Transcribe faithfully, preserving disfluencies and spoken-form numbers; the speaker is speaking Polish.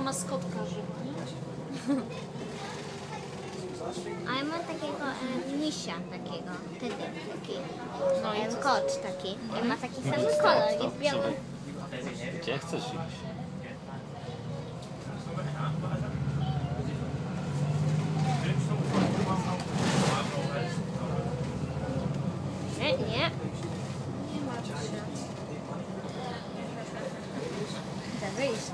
maskotka żywa, nie? A ja mam takiego e, misia takiego, wtedy taki No i e, co? kot taki. E, ma taki sam kolor, jest biały. Gdzie chcesz iść? Nie, nie. Nie martw się. Chcę wyjść.